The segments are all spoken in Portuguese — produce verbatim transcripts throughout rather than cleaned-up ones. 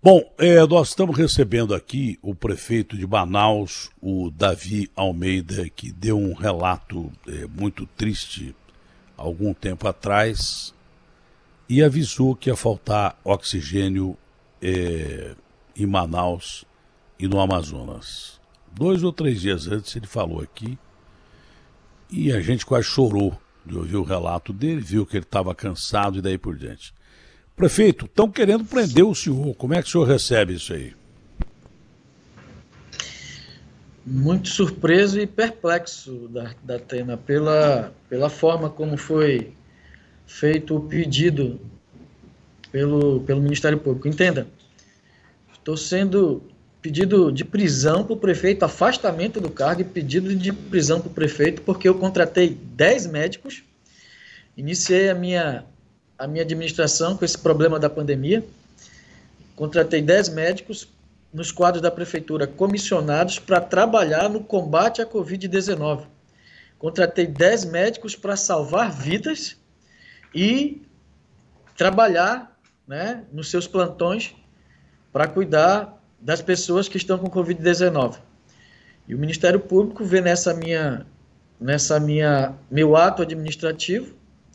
Bom, é, nós estamos recebendo aqui o prefeito de Manaus, o Davi Almeida, que deu um relato é, muito triste algum tempo atrás e avisou que ia faltar oxigênio é, em Manaus e no Amazonas. Dois ou três dias antes ele falou aqui e a gente quase chorou de ouvir o relato dele, viu que ele estava cansado e daí por diante. Prefeito, estão querendo prender o senhor. Como é que o senhor recebe isso aí? Muito surpreso e perplexo, da, da Atena, pela, pela forma como foi feito o pedido pelo, pelo Ministério Público. Entenda, estou sendo pedido de prisão para o prefeito, afastamento do cargo e pedido de prisão para o prefeito, porque eu contratei dez médicos, iniciei a minha... a minha administração com esse problema da pandemia, contratei dez médicos nos quadros da prefeitura comissionados para trabalhar no combate à covid dezenove. Contratei dez médicos para salvar vidas e trabalhar, né, nos seus plantões para cuidar das pessoas que estão com covid dezenove. E o Ministério Público vê nessa minha, nessa minha, meu ato administrativo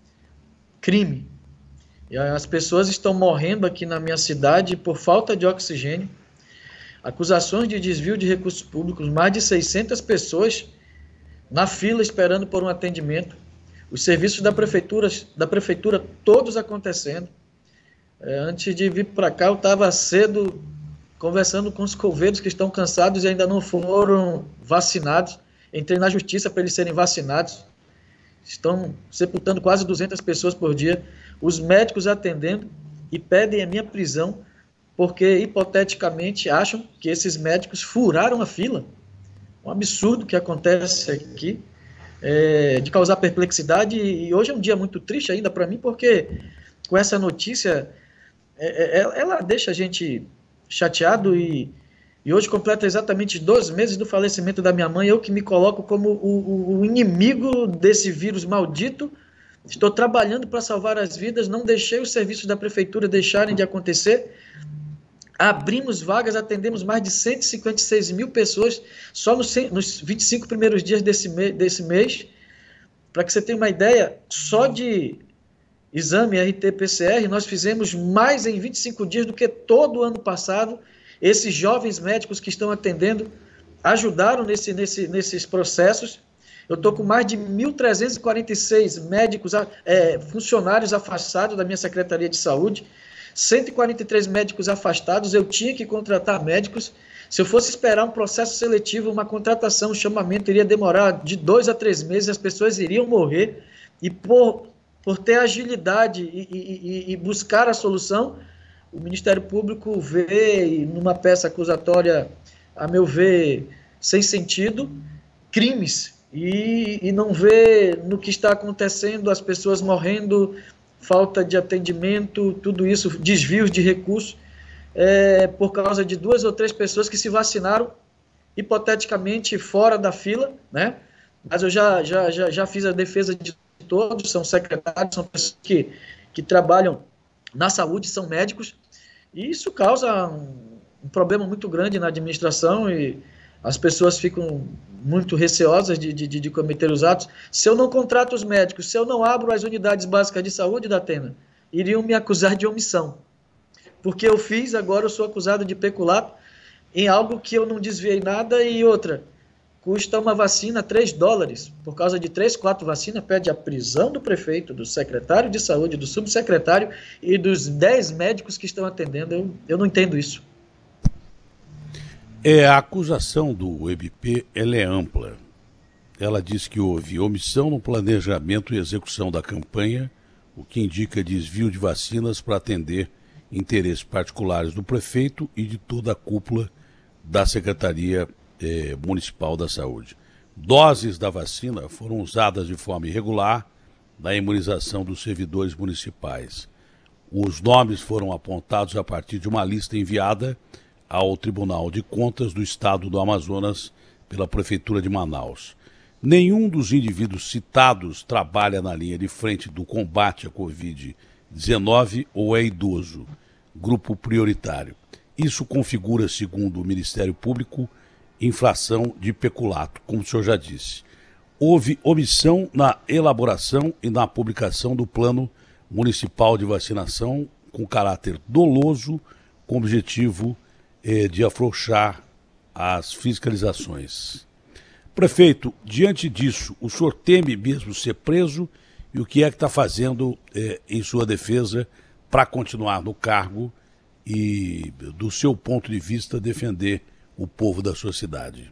crime. E as pessoas estão morrendo aqui na minha cidade por falta de oxigênio. Acusações de desvio de recursos públicos, mais de seiscentas pessoas na fila esperando por um atendimento. Os serviços da prefeitura, da prefeitura todos acontecendo. É, antes de vir para cá, eu estava cedo conversando com os coveiros que estão cansados e ainda não foram vacinados. Entrei na justiça para eles serem vacinados. Estão sepultando quase duzentas pessoas por dia. Os médicos atendendo e pedem a minha prisão porque, hipoteticamente, acham que esses médicos furaram a fila. Um absurdo que acontece aqui, é, de causar perplexidade. E hoje é um dia muito triste ainda para mim, porque com essa notícia, é, é, ela deixa a gente chateado e, e hoje completa exatamente dois meses do falecimento da minha mãe, eu que me coloco como o, o, o inimigo desse vírus maldito. Estou trabalhando para salvar as vidas, não deixei os serviços da prefeitura deixarem de acontecer. Abrimos vagas, atendemos mais de cento e cinquenta e seis mil pessoas só nos, nos vinte e cinco primeiros dias desse, me, desse mês. Para que você tenha uma ideia, só de exame R T P C R, nós fizemos mais em vinte e cinco dias do que todo o ano passado. Esses jovens médicos que estão atendendo ajudaram nesse, nesse, nesses processos. Eu estou com mais de mil trezentos e quarenta e seis médicos, é, funcionários afastados da minha Secretaria de Saúde, cento e quarenta e três médicos afastados. Eu tinha que contratar médicos. Se eu fosse esperar um processo seletivo, uma contratação, um chamamento, iria demorar de dois a três meses, as pessoas iriam morrer. E por, por ter agilidade e, e, e buscar a solução, o Ministério Público vê, numa peça acusatória, a meu ver, sem sentido, crimes. E, e não vê no que está acontecendo, as pessoas morrendo, falta de atendimento, tudo isso, desvios de recursos, é, por causa de duas ou três pessoas que se vacinaram, hipoteticamente, fora da fila, né? Mas eu já, já, já, já fiz a defesa de todos, são secretários, são pessoas que, que trabalham na saúde, são médicos, e isso causa um, um problema muito grande na administração e as pessoas ficam muito receosas de, de, de cometer os atos. Se eu não contrato os médicos, se eu não abro as unidades básicas de saúde da Atena, iriam me acusar de omissão. Porque eu fiz, agora eu sou acusado de peculato em algo que eu não desviei nada. E outra, custa uma vacina três dólares. Por causa de três, quatro vacinas, pede a prisão do prefeito, do secretário de saúde, do subsecretário e dos dez médicos que estão atendendo. Eu, eu não entendo isso. É, a acusação do M P ela é ampla. Ela diz que houve omissão no planejamento e execução da campanha, o que indica desvio de vacinas para atender interesses particulares do prefeito e de toda a cúpula da Secretaria eh, Municipal da Saúde. Doses da vacina foram usadas de forma irregular na imunização dos servidores municipais. Os nomes foram apontados a partir de uma lista enviada ao Tribunal de Contas do Estado do Amazonas pela Prefeitura de Manaus. Nenhum dos indivíduos citados trabalha na linha de frente do combate à covid dezenove ou é idoso, grupo prioritário. isso configura, segundo o Ministério Público, infração de peculato, como o senhor já disse. Houve omissão na elaboração e na publicação do Plano Municipal de Vacinação com caráter doloso, com objetivo eh, de afrouxar as fiscalizações. Prefeito, diante disso, o senhor teme mesmo ser preso e o que é que está fazendo eh, em sua defesa para continuar no cargo e, do seu ponto de vista, defender o povo da sua cidade?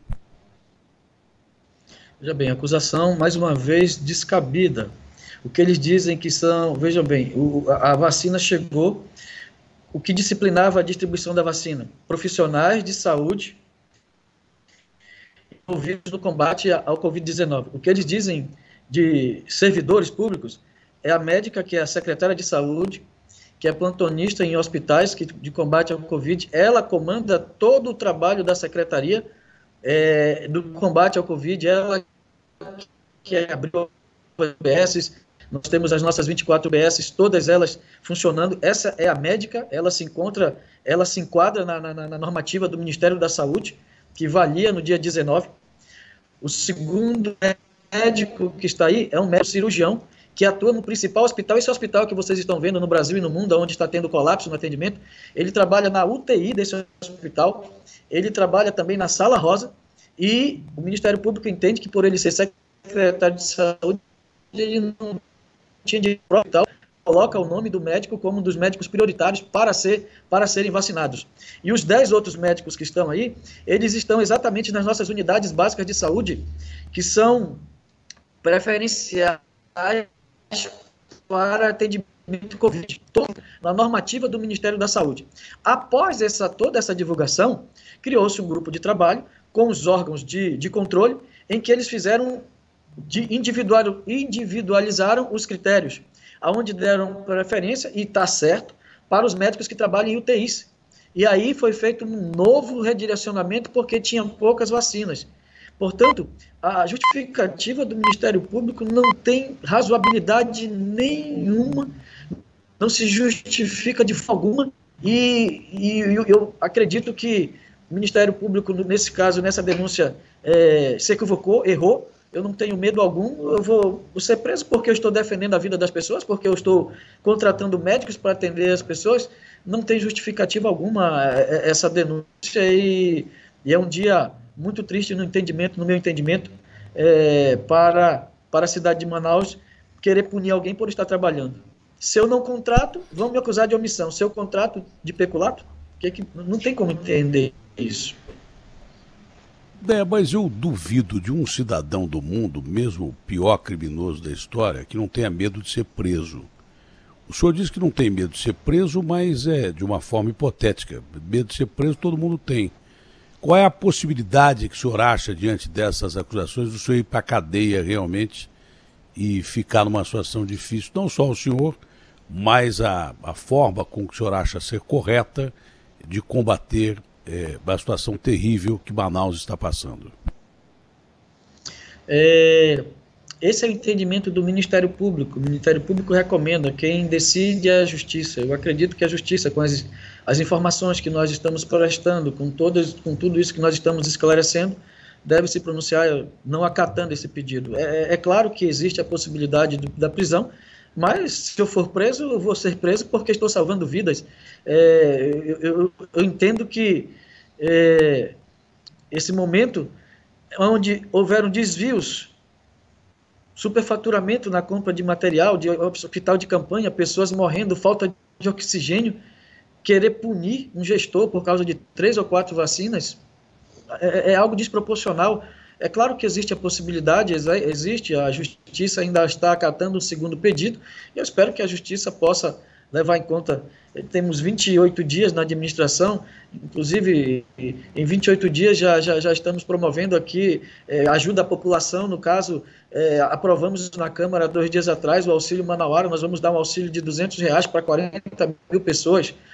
Veja bem, acusação, mais uma vez, descabida. O que eles dizem que são... Veja bem, o, a, a vacina chegou, o que disciplinava a distribuição da vacina? Profissionais de saúde envolvidos no combate ao covid dezenove. O que eles dizem de servidores públicos é a médica, que é a secretária de saúde, que é plantonista em hospitais que, de combate ao Covid, ela comanda todo o trabalho da secretaria é, do combate ao Covid, ela que abriu as U B S, nós temos as nossas vinte e quatro U B S, todas elas funcionando, essa é a médica, ela se encontra, ela se enquadra na, na, na normativa do Ministério da Saúde, que valia no dia dezenove. O segundo médico que está aí é um médico cirurgião, que atua no principal hospital, esse hospital que vocês estão vendo no Brasil e no mundo, onde está tendo colapso no atendimento, ele trabalha na U T I desse hospital, ele trabalha também na Sala Rosa, e o Ministério Público entende que por ele ser secretário de saúde, ele não tinha de hospital, coloca o nome do médico como um dos médicos prioritários para, ser, para serem vacinados. E os dez outros médicos que estão aí, eles estão exatamente nas nossas unidades básicas de saúde, que são preferenciais para atendimento Covid, na normativa do Ministério da Saúde. Após essa, toda essa divulgação, criou-se um grupo de trabalho com os órgãos de, de controle, em que eles fizeram, de individual, individualizaram os critérios, aonde deram preferência, e está certo, para os médicos que trabalham em U T Is. E aí foi feito um novo redirecionamento, porque tinham poucas vacinas. Portanto, a justificativa do Ministério Público não tem razoabilidade nenhuma, não se justifica de forma alguma, e, e eu acredito que o Ministério Público, nesse caso, nessa denúncia, é, se equivocou, errou. Eu não tenho medo algum, eu vou, vou ser preso porque eu estou defendendo a vida das pessoas, porque eu estou contratando médicos para atender as pessoas. Não tem justificativa alguma essa denúncia, e, e é um dia muito triste no entendimento, no meu entendimento, é, para, para a cidade de Manaus querer punir alguém por estar trabalhando. Se eu não contrato, vão me acusar de omissão. Se eu contrato de peculato, que, que, não tem como entender isso. É, mas eu duvido de um cidadão do mundo, mesmo o pior criminoso da história, que não tenha medo de ser preso. O senhor diz que não tem medo de ser preso, mas é de uma forma hipotética. Medo de ser preso todo mundo tem. Qual é a possibilidade que o senhor acha, diante dessas acusações, do senhor ir para a cadeia realmente e ficar numa situação difícil? Não só o senhor, mas a, a forma com que o senhor acha ser correta de combater é, a situação terrível que Manaus está passando. É, esse é o entendimento do Ministério Público. O Ministério Público recomenda, quem decide é a Justiça. Eu acredito que a Justiça, com as, as informações que nós estamos prestando, com, todas, com tudo isso que nós estamos esclarecendo, deve se pronunciar não acatando esse pedido. É, é claro que existe a possibilidade do, da prisão, mas se eu for preso, eu vou ser preso porque estou salvando vidas. É, eu, eu, eu entendo que é, esse momento onde houveram desvios, superfaturamento na compra de material, de hospital de campanha, pessoas morrendo, falta de oxigênio, querer punir um gestor por causa de três ou quatro vacinas, é, é algo desproporcional. É claro que existe a possibilidade, existe, a Justiça ainda está acatando o segundo pedido, e eu espero que a Justiça possa levar em conta. Temos vinte e oito dias na administração, inclusive em vinte e oito dias já, já, já estamos promovendo aqui é, ajuda à população. No caso, é, aprovamos na Câmara dois dias atrás o auxílio manauara. Nós vamos dar um auxílio de duzentos reais para quarenta mil pessoas.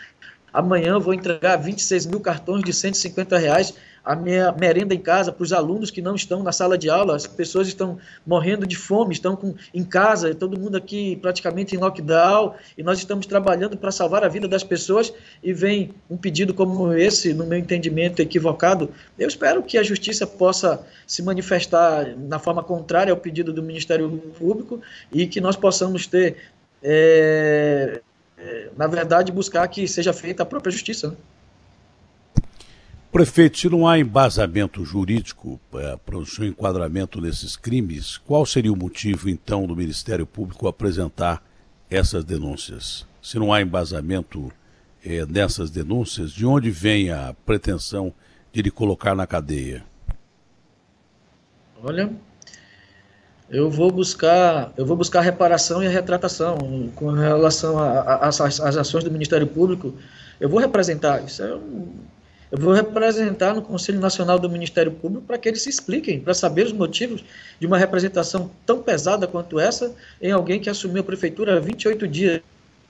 Amanhã eu vou entregar vinte e seis mil cartões de cento e cinquenta reais, a minha merenda em casa para os alunos que não estão na sala de aula. As pessoas estão morrendo de fome, estão com, em casa, todo mundo aqui praticamente em lockdown, e nós estamos trabalhando para salvar a vida das pessoas, e vem um pedido como esse, no meu entendimento equivocado. Eu espero que a justiça possa se manifestar na forma contrária ao pedido do Ministério Público, e que nós possamos ter... É, na verdade, buscar que seja feita a própria justiça, né? Prefeito, se não há embasamento jurídico é, para o seu enquadramento nesses crimes, qual seria o motivo, então, do Ministério Público apresentar essas denúncias? Se não há embasamento é, nessas denúncias, de onde vem a pretensão de lhe colocar na cadeia? Olha... Eu vou buscar, eu vou buscar a reparação e a retratação com relação às ações do Ministério Público. Eu vou representar, isso é um, eu vou representar no Conselho Nacional do Ministério Público para que eles se expliquem, para saber os motivos de uma representação tão pesada quanto essa em alguém que assumiu a prefeitura há vinte e oito dias.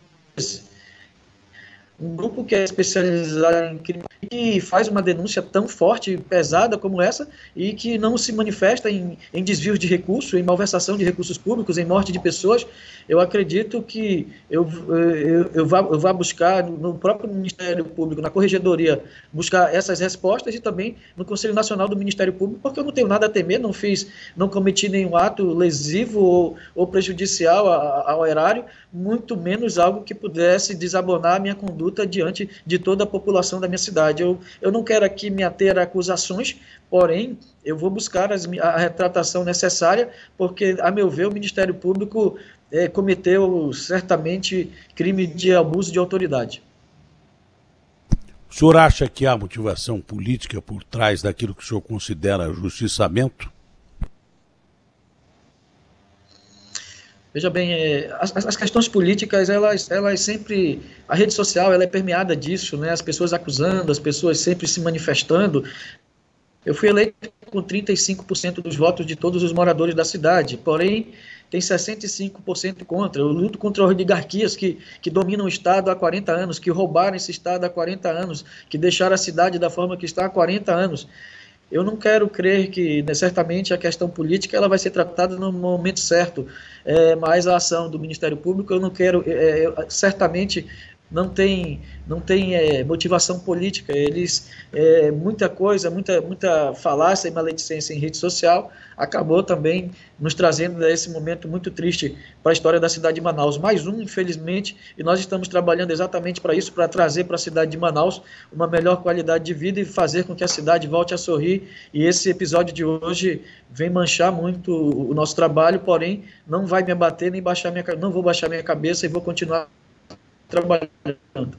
Um grupo que é especializado em crime e faz uma denúncia tão forte e pesada como essa, e que não se manifesta em, em desvios de recursos, em malversação de recursos públicos, em morte de pessoas. Eu acredito que eu, eu, eu, vá, eu vá buscar no próprio Ministério Público, na Corregedoria, buscar essas respostas, e também no Conselho Nacional do Ministério Público, porque eu não tenho nada a temer, não fiz, não cometi nenhum ato lesivo ou, ou prejudicial ao erário, muito menos algo que pudesse desabonar a minha conduta diante de toda a população da minha cidade. Eu, eu não quero aqui me ater a acusações, porém, eu vou buscar as, a retratação necessária, porque, a meu ver, o Ministério Público é, cometeu certamente crime de abuso de autoridade. O senhor acha que há motivação política por trás daquilo que o senhor considera justiçamento? Veja bem, é, as, as questões políticas, elas, elas sempre... A rede social, ela é permeada disso, né? As pessoas acusando, as pessoas sempre se manifestando. Eu fui eleito com trinta e cinco por cento dos votos de todos os moradores da cidade, porém, tem sessenta e cinco por cento contra. Eu luto contra oligarquias que, que dominam o Estado há quarenta anos, que roubaram esse Estado há quarenta anos, que deixaram a cidade da forma que está há quarenta anos. Eu não quero crer que, né, certamente, a questão política ela vai ser tratada no momento certo, é, mas a ação do Ministério Público, eu não quero, é, eu, certamente, não tem, não tem é, motivação política. Eles, é, muita coisa, muita, muita falácia e maledicência em rede social acabou também nos trazendo a esse momento muito triste para a história da cidade de Manaus. Mais um, infelizmente, e nós estamos trabalhando exatamente para isso, para trazer para a cidade de Manaus uma melhor qualidade de vida e fazer com que a cidade volte a sorrir. E esse episódio de hoje vem manchar muito o nosso trabalho, porém não vai me abater, nem baixar minha, não vou baixar minha cabeça e vou continuar trabalhando.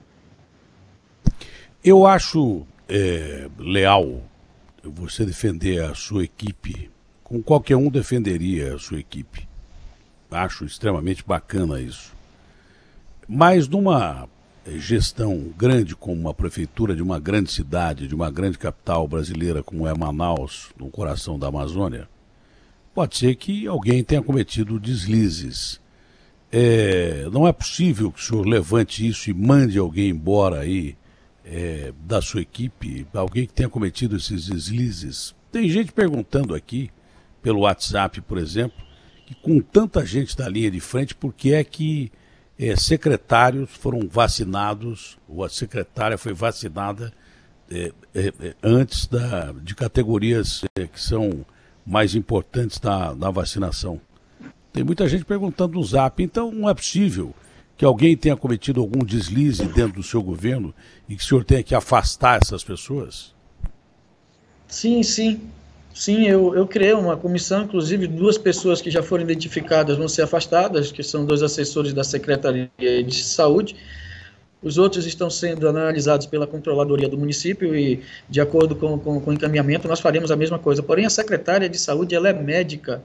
Eu acho é, leal você defender a sua equipe, como qualquer um defenderia a sua equipe. Acho extremamente bacana isso. Mas numa gestão grande como uma prefeitura de uma grande cidade, de uma grande capital brasileira como é Manaus, no coração da Amazônia, pode ser que alguém tenha cometido deslizes. É, não é possível que o senhor levante isso e mande alguém embora aí é, da sua equipe, alguém que tenha cometido esses deslizes. Tem gente perguntando aqui, pelo WhatsApp, por exemplo, que com tanta gente na linha de frente, por que é que é, secretários foram vacinados, ou a secretária foi vacinada é, é, antes da, de categorias é, que são mais importantes na, na vacinação. Tem muita gente perguntando no Zap, então não é possível que alguém tenha cometido algum deslize dentro do seu governo e que o senhor tenha que afastar essas pessoas? Sim, sim. Sim, eu, eu criei uma comissão, inclusive duas pessoas que já foram identificadas vão ser afastadas, que são dois assessores da Secretaria de Saúde. Os outros estão sendo analisados pela Controladoria do município e, de acordo com, com, com o encaminhamento, nós faremos a mesma coisa. Porém, a secretária de Saúde, ela é médica.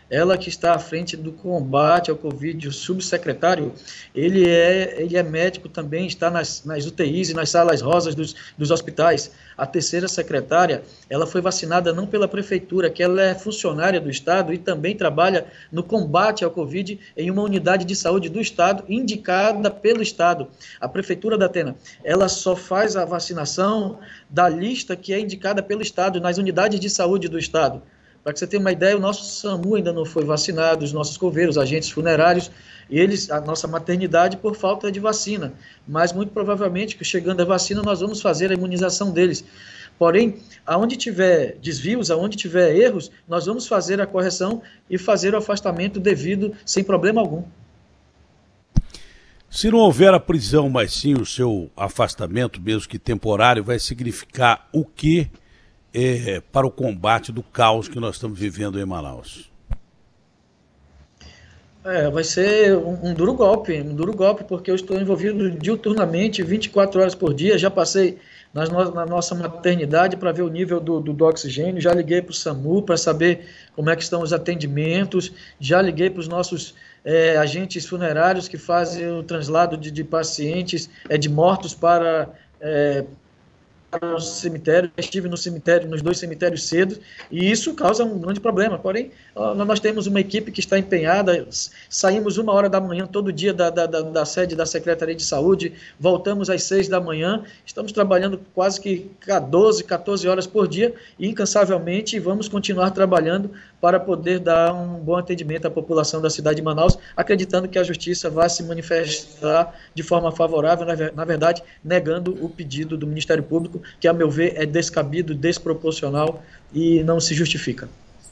ela que está à frente do combate ao Covid, o subsecretário, ele é, ele é médico também, está nas, nas U T Is e nas salas rosas dos, dos hospitais. A terceira secretária, ela foi vacinada não pela prefeitura, que ela é funcionária do Estado e também trabalha no combate ao Covid em uma unidade de saúde do Estado, indicada pelo Estado. A prefeitura da Atena, ela só faz a vacinação da lista que é indicada pelo Estado, nas unidades de saúde do Estado. Para que você tenha uma ideia, o nosso SAMU ainda não foi vacinado, os nossos coveiros, agentes funerários, eles, a nossa maternidade, por falta de vacina. Mas, muito provavelmente, que chegando a vacina, nós vamos fazer a imunização deles. Porém, aonde tiver desvios, aonde tiver erros, nós vamos fazer a correção e fazer o afastamento devido, sem problema algum. Se não houver a prisão, mas sim o seu afastamento, mesmo que temporário, vai significar o quê? É, para o combate do caos que nós estamos vivendo em Manaus? É, vai ser um, um duro golpe, um duro golpe, porque eu estou envolvido diuturnamente, vinte e quatro horas por dia, já passei nas no, na nossa maternidade para ver o nível do, do, do oxigênio, já liguei para o SAMU para saber como é que estão os atendimentos, já liguei para os nossos é, agentes funerários que fazem o translado de, de pacientes, é, de mortos para... É, para o cemitério, estive no cemitério, nos dois cemitérios cedo, e isso causa um grande problema. Porém, nós temos uma equipe que está empenhada, saímos uma hora da manhã todo dia da, da, da, da sede da Secretaria de Saúde, voltamos às seis da manhã, estamos trabalhando quase que doze, quatorze horas por dia, e incansavelmente vamos continuar trabalhando para poder dar um bom atendimento à população da cidade de Manaus, acreditando que a Justiça vai se manifestar de forma favorável, na verdade, negando o pedido do Ministério Público, que, a meu ver, é descabido, desproporcional e não se justifica.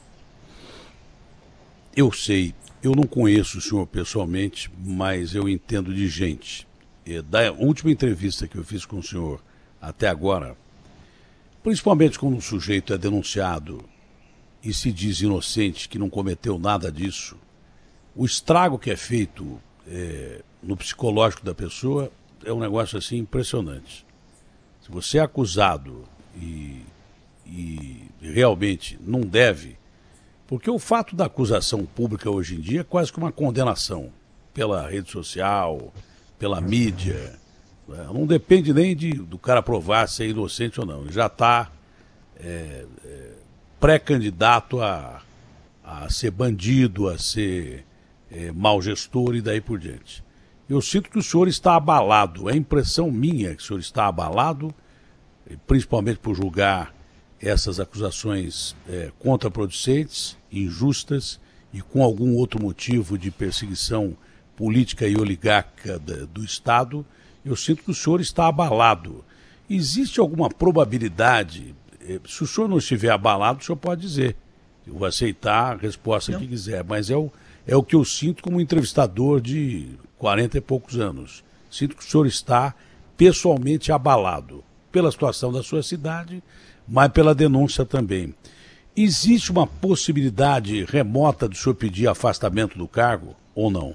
Eu sei, eu não conheço o senhor pessoalmente, mas eu entendo de gente. E da última entrevista que eu fiz com o senhor até agora, principalmente quando um sujeito é denunciado e se diz inocente, que não cometeu nada disso, o estrago que é feito é, no psicológico da pessoa é um negócio assim impressionante. Se você é acusado e, e realmente não deve, porque o fato da acusação pública hoje em dia é quase que uma condenação pela rede social, pela mídia, não depende nem de, do cara provar se é inocente ou não, ele já está é, é, pré-candidato a, a ser bandido, a ser é, mau gestor e daí por diante. Eu sinto que o senhor está abalado, é impressão minha que o senhor está abalado, principalmente por julgar essas acusações é, contraproducentes, injustas e com algum outro motivo de perseguição política e oligárquica do Estado. Eu sinto que o senhor está abalado. Existe alguma probabilidade, se o senhor não estiver abalado, o senhor pode dizer, eu vou aceitar a resposta não. que quiser, mas é o, é o que eu sinto como entrevistador de quarenta e poucos anos. Sinto que o senhor está pessoalmente abalado pela situação da sua cidade, mas pela denúncia também. Existe uma possibilidade remota do senhor pedir afastamento do cargo ou não?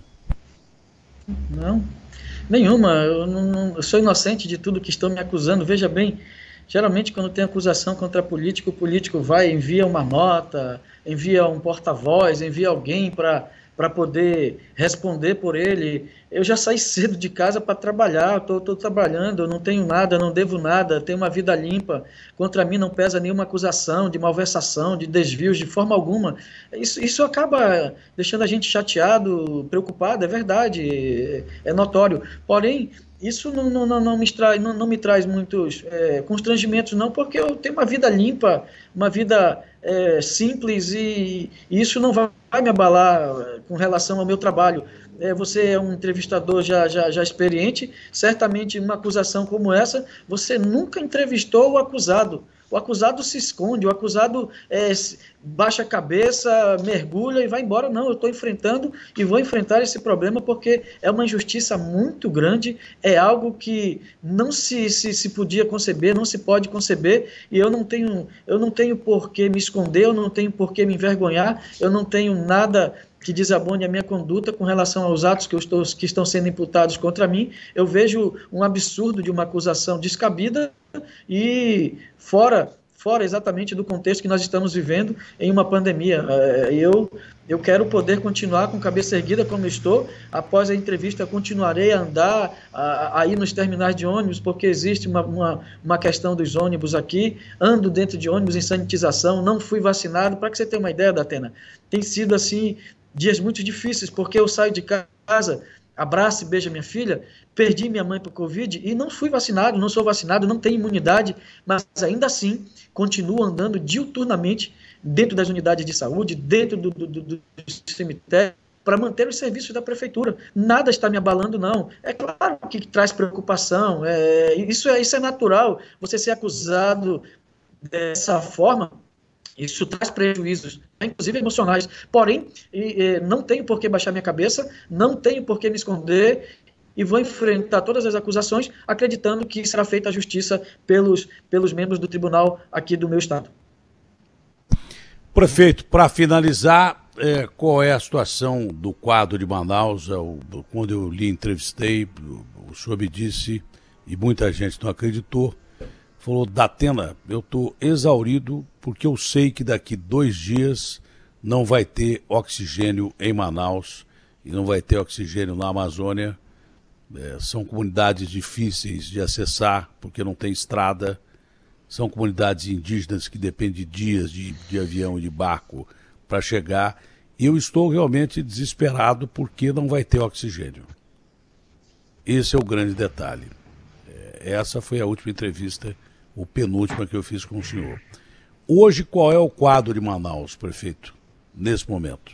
Não, nenhuma. Eu, não, eu sou inocente de tudo que estão me acusando. Veja bem, geralmente quando tem acusação contra político, o político vai, envia uma nota, envia um porta-voz, envia alguém para para poder responder por ele. Eu já saí cedo de casa para trabalhar, estou trabalhando, eu não tenho nada, não devo nada, tenho uma vida limpa, contra mim não pesa nenhuma acusação de malversação, de desvios, de forma alguma. Isso, isso acaba deixando a gente chateado, preocupado, é verdade, é, é notório. Porém, isso não, não, não, não, me, trai, não, não me traz muitos é, constrangimentos, não, porque eu tenho uma vida limpa, uma vida é, simples, e, e isso não vai me abalar com relação ao meu trabalho. É, você é um entrevistador já, já, já experiente, certamente uma acusação como essa, você nunca entrevistou o acusado. O acusado se esconde, o acusado é, baixa a cabeça, mergulha e vai embora. Não, eu estou enfrentando e vou enfrentar esse problema porque é uma injustiça muito grande, é algo que não se, se, se podia conceber, não se pode conceber, e eu não tenho, eu não tenho por que me esconder, eu não tenho por que me envergonhar, eu não tenho nada que desabone a minha conduta com relação aos atos que, eu estou, que estão sendo imputados contra mim. Eu vejo um absurdo de uma acusação descabida e fora, fora exatamente do contexto que nós estamos vivendo em uma pandemia. Eu, eu quero poder continuar com cabeça erguida como estou. Após a entrevista, continuarei a andar, a, a ir nos terminais de ônibus, porque existe uma, uma, uma questão dos ônibus aqui. Ando dentro de ônibus em sanitização, não fui vacinado. Para que você tenha uma ideia, Datena, tem sido assim dias muito difíceis, porque eu saio de casa, abraço e beijo a minha filha, perdi minha mãe para o Covid e não fui vacinado, não sou vacinado, não tenho imunidade, mas ainda assim continuo andando diuturnamente dentro das unidades de saúde, dentro do, do, do, do cemitério, para manter os serviços da prefeitura. Nada está me abalando, não. É claro que traz preocupação, é, isso, é, isso é natural, você ser acusado dessa forma, isso traz prejuízos, inclusive emocionais. Porém, e, e, não tenho por que baixar minha cabeça, não tenho por que me esconder e vou enfrentar todas as acusações, acreditando que será feita a justiça pelos, pelos membros do tribunal aqui do meu estado. Prefeito, para finalizar, é, qual é a situação do quadro de Manaus? Eu, quando eu lhe entrevistei, o senhor me disse, e muita gente não acreditou, falou: Datena, eu estou exaurido porque eu sei que daqui dois dias não vai ter oxigênio em Manaus e não vai ter oxigênio na Amazônia. É, são comunidades difíceis de acessar porque não tem estrada. São comunidades indígenas que dependem de dias de, de avião e de barco para chegar. E eu estou realmente desesperado porque não vai ter oxigênio. Esse é o grande detalhe. É, essa foi a última entrevista, o penúltima que eu fiz com o senhor. Hoje, qual é o quadro de Manaus, prefeito, nesse momento?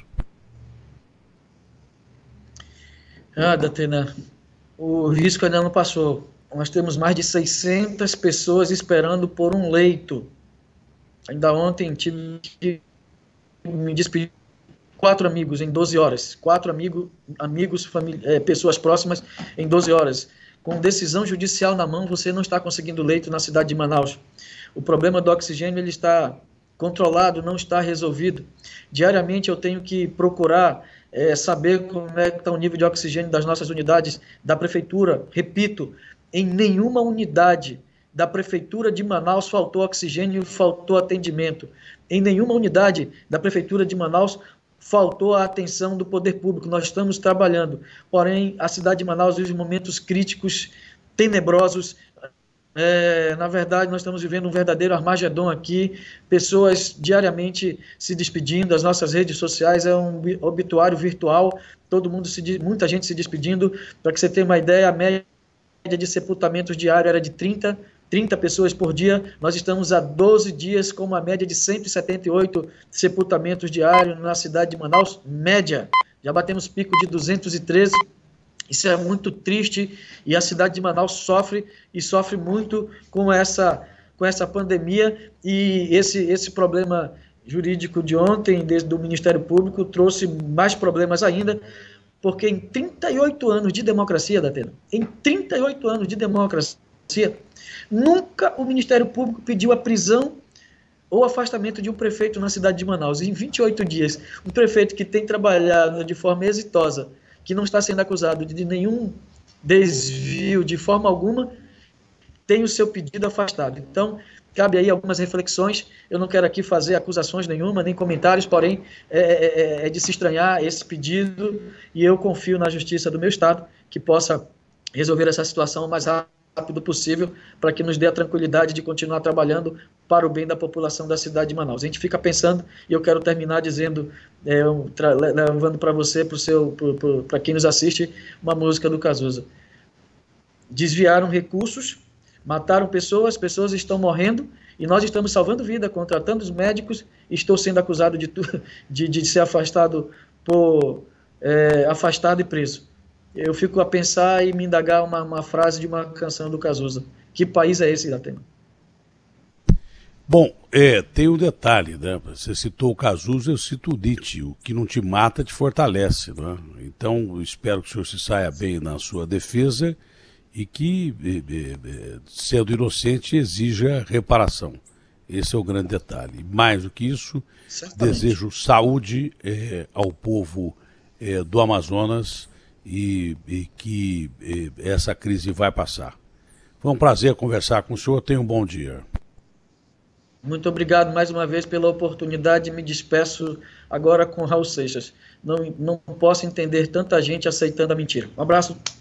Ah, Datena, o risco ainda não passou. Nós temos mais de seiscentas pessoas esperando por um leito. Ainda ontem tive que me despedir de quatro amigos em doze horas. Quatro amigo, amigos, família, é, pessoas próximas em doze horas. Com decisão judicial na mão, você não está conseguindo leito na cidade de Manaus. O problema do oxigênio ele está controlado, não está resolvido. Diariamente eu tenho que procurar é, saber como é que está o nível de oxigênio das nossas unidades da prefeitura. Repito, em nenhuma unidade da prefeitura de Manaus faltou oxigênio e faltou atendimento. Em nenhuma unidade da prefeitura de Manaus faltou a atenção do poder público. Nós estamos trabalhando. Porém, a cidade de Manaus vive momentos críticos, tenebrosos. É, na verdade, nós estamos vivendo um verdadeiro Armagedon aqui, pessoas diariamente se despedindo, as nossas redes sociais é um obituário virtual, todo mundo se, muita gente se despedindo. Para que você tenha uma ideia, a média de sepultamentos diário era de trinta, trinta pessoas por dia. Nós estamos há doze dias com uma média de cento e setenta e oito sepultamentos diários na cidade de Manaus, média. Já batemos pico de duzentos e treze. Isso é muito triste e a cidade de Manaus sofre e sofre muito com essa, com essa pandemia, e esse, esse problema jurídico de ontem, desde o Ministério Público, trouxe mais problemas ainda, porque em trinta e oito anos de democracia, Datena, em trinta e oito anos de democracia, nunca o Ministério Público pediu a prisão ou afastamento de um prefeito na cidade de Manaus. Em vinte e oito dias, um prefeito que tem trabalhado de forma exitosa, que não está sendo acusado de nenhum desvio de forma alguma, tem o seu pedido afastado. Então, cabe aí algumas reflexões. Eu não quero aqui fazer acusações nenhuma, nem comentários, porém, é, é, é de se estranhar esse pedido, e eu confio na justiça do meu estado, que possa resolver essa situação o mais rápido possível, para que nos dê a tranquilidade de continuar trabalhando para o bem da população da cidade de Manaus. A gente fica pensando, e eu quero terminar dizendo, é, levando para você, para quem nos assiste, uma música do Cazuza. Desviaram recursos, mataram pessoas, pessoas estão morrendo, e nós estamos salvando vida, contratando os médicos, e estou sendo acusado de, de, de ser afastado, por, é, afastado e preso. Eu fico a pensar e me indagar uma, uma frase de uma canção do Cazuza. Que país é esse, Datena? Bom, é, tem um detalhe, né? Você citou o Cazuza, eu cito o Nietzsche. O que não te mata te fortalece, né? Então, espero que o senhor se saia bem na sua defesa e que, sendo inocente, exija reparação. Esse é o grande detalhe. Mais do que isso, certamente desejo saúde é, ao povo é, do Amazonas e, e que e, essa crise vai passar. Foi um prazer conversar com o senhor. Tenha um bom dia. Muito obrigado mais uma vez pela oportunidade. Me despeço agora com Raul Seixas. Não, não posso entender tanta gente aceitando a mentira. Um abraço.